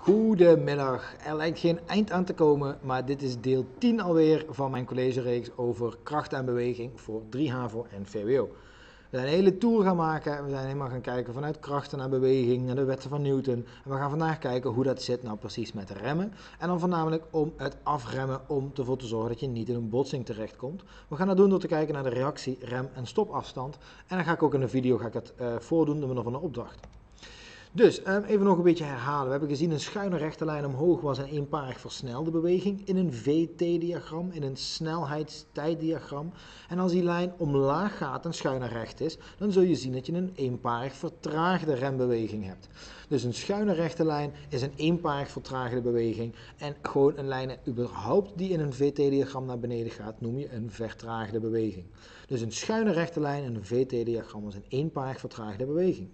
Goedemiddag, er lijkt geen eind aan te komen, maar dit is deel 10 alweer van mijn collegereeks over kracht en beweging voor 3 HAVO en VWO. We zijn een hele tour gaan maken, we zijn helemaal gaan kijken vanuit krachten naar beweging, naar de wetten van Newton. En we gaan vandaag kijken hoe dat zit nou precies met remmen. En dan voornamelijk om het afremmen, om ervoor te zorgen dat je niet in een botsing terechtkomt. We gaan dat doen door te kijken naar de reactie, rem en stopafstand. En dan ga ik ook in een video voordoen door middel van een opdracht. Dus, even nog een beetje herhalen. We hebben gezien een schuine rechte lijn omhoog was een eenparig versnelde beweging in een VT-diagram, in een snelheidstijddiagram. En als die lijn omlaag gaat en schuin naar recht is, dan zul je zien dat je een eenparig vertraagde rembeweging hebt. Dus een schuine rechte lijn is een eenparig vertraagde beweging. En gewoon een lijn überhaupt die in een VT-diagram naar beneden gaat, noem je een vertraagde beweging. Dus een schuine rechte lijn in een VT-diagram is een eenparig vertraagde beweging.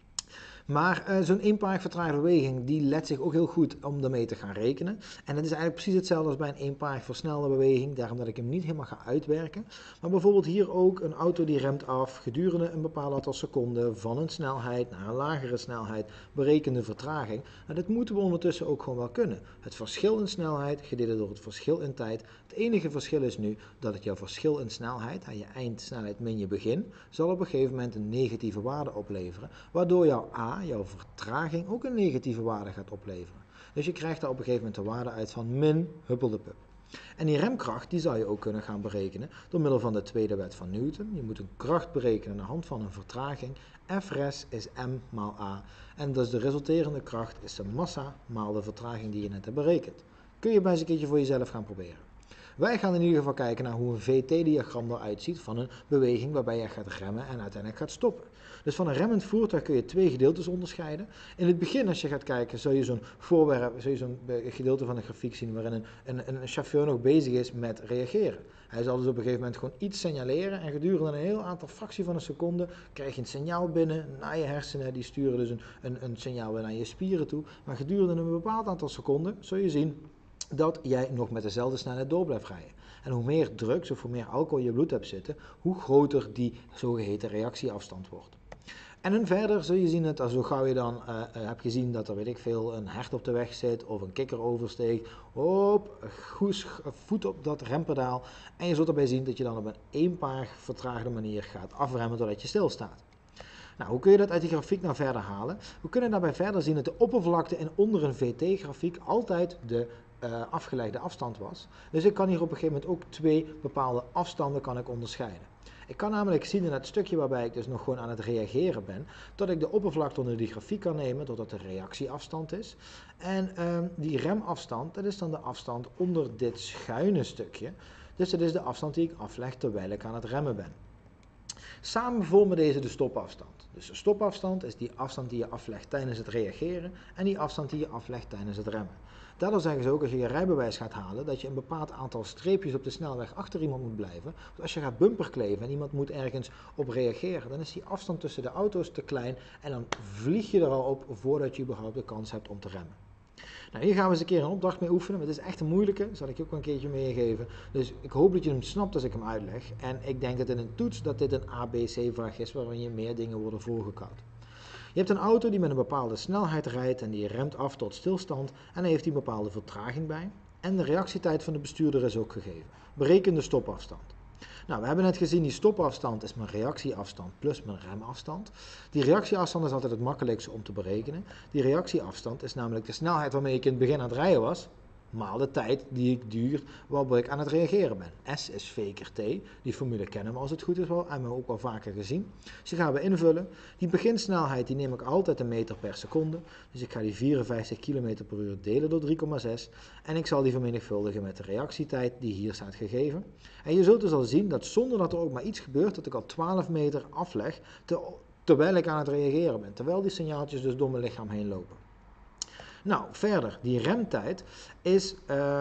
Maar zo'n eenparig vertraagde beweging, die let zich ook heel goed om daarmee te gaan rekenen. En dat is eigenlijk precies hetzelfde als bij een eenparig versnelde beweging, daarom dat ik hem niet helemaal ga uitwerken. Maar bijvoorbeeld hier ook een auto die remt af gedurende een bepaald aantal seconden van een snelheid naar een lagere snelheid, berekende vertraging. Nou, dat moeten we ondertussen ook gewoon wel kunnen. Het verschil in snelheid gedeeld door het verschil in tijd. Het enige verschil is nu dat het jouw verschil in snelheid, je eindsnelheid min je begin, zal op een gegeven moment een negatieve waarde opleveren, waardoor jouw A, jouw vertraging, ook een negatieve waarde gaat opleveren. Dus je krijgt daar op een gegeven moment de waarde uit van min huppeldepup. En die remkracht die zou je ook kunnen gaan berekenen door middel van de tweede wet van Newton. Je moet een kracht berekenen aan de hand van een vertraging. Fres is m maal a. En dus de resulterende kracht is de massa maal de vertraging die je net hebt berekend. Kun je bij eens een keertje voor jezelf gaan proberen. Wij gaan in ieder geval kijken naar hoe een VT-diagram eruit ziet van een beweging waarbij je gaat remmen en uiteindelijk gaat stoppen. Dus van een remmend voertuig kun je twee gedeeltes onderscheiden. In het begin, als je gaat kijken, zul je zo'n gedeelte van de grafiek zien waarin een chauffeur nog bezig is met reageren. Hij zal dus op een gegeven moment gewoon iets signaleren en gedurende een heel aantal fractie van een seconde krijg je een signaal binnen naar je hersenen. Die sturen dus een signaal weer naar je spieren toe. Maar gedurende een bepaald aantal seconden zul je zien dat jij nog met dezelfde snelheid door blijft rijden. En hoe meer drugs of hoe meer alcohol in je bloed hebt zitten, hoe groter die zogeheten reactieafstand wordt. En dan verder zul je zien dat zo gauw je dan hebt gezien dat er weet ik veel een hert op de weg zit of een kikker oversteekt, voet op dat rempedaal en je zult erbij zien dat je dan op een eenparig vertraagde manier gaat afremmen doordat je stilstaat. Nou, hoe kun je dat uit die grafiek nou verder halen? We kunnen daarbij verder zien dat de oppervlakte in onder een VT-grafiek altijd de afgelegde afstand was. Dus ik kan hier op een gegeven moment ook twee bepaalde afstanden kan ik onderscheiden. Ik kan namelijk zien in het stukje waarbij ik dus nog gewoon aan het reageren ben, dat ik de oppervlakte onder die grafiek kan nemen, doordat de reactieafstand is. En die remafstand, dat is dan de afstand onder dit schuine stukje. Dus dat is de afstand die ik afleg terwijl ik aan het remmen ben. Samen vormen deze de stopafstand. Dus de stopafstand is die afstand die je aflegt tijdens het reageren en die afstand die je aflegt tijdens het remmen. Daardoor zeggen ze ook als je je rijbewijs gaat halen dat je een bepaald aantal streepjes op de snelweg achter iemand moet blijven. Want als je gaat bumperkleven en iemand moet ergens op reageren, dan is die afstand tussen de auto's te klein en dan vlieg je er al op voordat je überhaupt de kans hebt om te remmen. Nou, hier gaan we eens een keer een opdracht mee oefenen, maar het is echt een moeilijke, dat zal ik je ook een keertje meegeven. Dus ik hoop dat je hem snapt als ik hem uitleg. En ik denk dat in een toets dat dit een ABC-vraag is waarin je meer dingen worden voorgekoud. Je hebt een auto die met een bepaalde snelheid rijdt en die remt af tot stilstand en dan heeft hij een bepaalde vertraging bij. En de reactietijd van de bestuurder is ook gegeven. Bereken de stopafstand. Nou, we hebben net gezien, die stopafstand is mijn reactieafstand plus mijn remafstand. Die reactieafstand is altijd het makkelijkste om te berekenen. Die reactieafstand is namelijk de snelheid waarmee ik in het begin aan het rijden was, maal de tijd die ik duurt waarbij ik aan het reageren ben. S is V keer T. Die formule kennen we als het goed is wel, hebben we ook wel vaker gezien. Dus die gaan we invullen. Die beginsnelheid die neem ik altijd in meter per seconde. Dus ik ga die 54 km per uur delen door 3,6. En ik zal die vermenigvuldigen met de reactietijd die hier staat gegeven. En je zult dus al zien dat zonder dat er ook maar iets gebeurt, dat ik al 12 meter afleg terwijl ik aan het reageren ben. Terwijl die signaaltjes dus door mijn lichaam heen lopen. Nou, verder, die remtijd is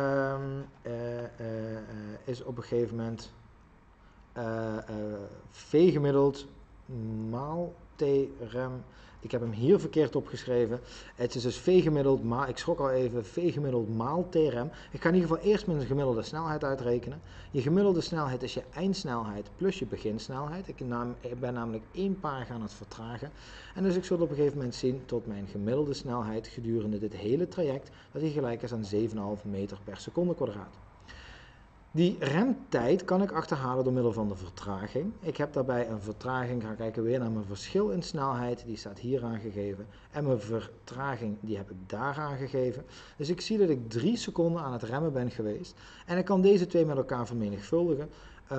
op een gegeven moment V gemiddeld maal T rem. Ik heb hem hier verkeerd opgeschreven. Het is dus V gemiddeld, maar ik schrok al even, V gemiddeld maal TRM. Ik ga in ieder geval eerst mijn gemiddelde snelheid uitrekenen. Je gemiddelde snelheid is je eindsnelheid plus je beginsnelheid. Ik ben namelijk 1 paar aan het vertragen. En dus ik zul op een gegeven moment zien tot mijn gemiddelde snelheid gedurende dit hele traject, dat die gelijk is aan 7,5 meter per seconde kwadraat. Die remtijd kan ik achterhalen door middel van de vertraging. Ik heb daarbij een vertraging, ga kijken weer naar mijn verschil in snelheid, die staat hier aangegeven. En mijn vertraging, die heb ik daar aangegeven. Dus ik zie dat ik 3 seconden aan het remmen ben geweest. En ik kan deze twee met elkaar vermenigvuldigen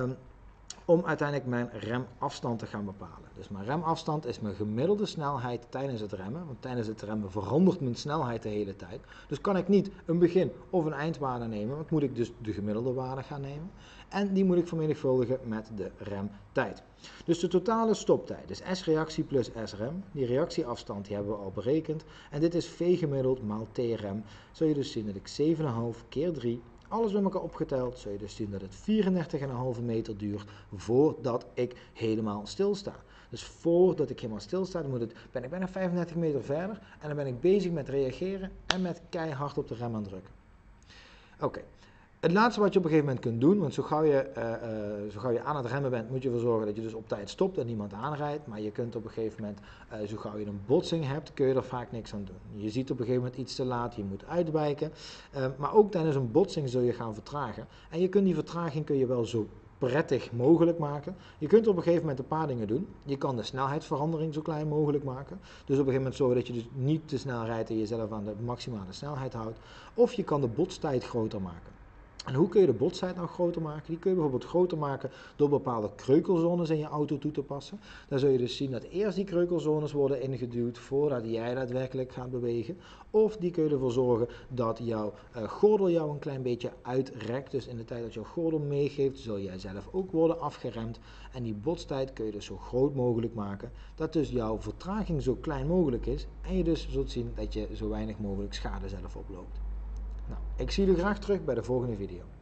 om uiteindelijk mijn remafstand te gaan bepalen. Dus mijn remafstand is mijn gemiddelde snelheid tijdens het remmen. Want tijdens het remmen verandert mijn snelheid de hele tijd. Dus kan ik niet een begin- of een eindwaarde nemen. Want moet ik dus de gemiddelde waarde gaan nemen. En die moet ik vermenigvuldigen met de remtijd. Dus de totale stoptijd, dus S-reactie plus S-rem. Die reactieafstand die hebben we al berekend. En dit is V gemiddeld maal T-rem. Zul je dus zien dat ik 7,5 keer 3... alles bij elkaar opgeteld, zul je dus zien dat het 34,5 meter duurt voordat ik helemaal stilsta. Dus voordat ik helemaal stilsta, ben ik bijna 35 meter verder en dan ben ik bezig met reageren en met keihard op de rem aan drukken. Oké. Het laatste wat je op een gegeven moment kunt doen, want zo gauw je aan het remmen bent, moet je ervoor zorgen dat je dus op tijd stopt en niemand aanrijdt. Maar je kunt op een gegeven moment, zo gauw je een botsing hebt, kun je er vaak niks aan doen. Je ziet op een gegeven moment iets te laat, je moet uitwijken. Maar ook tijdens een botsing zul je gaan vertragen. En je kunt die vertraging wel zo prettig mogelijk maken. Je kunt op een gegeven moment een paar dingen doen. Je kan de snelheidsverandering zo klein mogelijk maken. Dus op een gegeven moment zorgen dat je dus niet te snel rijdt en jezelf aan de maximale snelheid houdt. Of je kan de botstijd groter maken. En hoe kun je de botstijd nou groter maken? Die kun je bijvoorbeeld groter maken door bepaalde kreukelzones in je auto toe te passen. Dan zul je dus zien dat eerst die kreukelzones worden ingeduwd voordat jij daadwerkelijk gaat bewegen. Of die kun je ervoor zorgen dat jouw gordel jou een klein beetje uitrekt. Dus in de tijd dat jouw gordel meegeeft, zul jij zelf ook worden afgeremd. En die botstijd kun je dus zo groot mogelijk maken, dat dus jouw vertraging zo klein mogelijk is. En je dus zult zien dat je zo weinig mogelijk schade zelf oploopt. Nou, ik zie jullie graag terug bij de volgende video.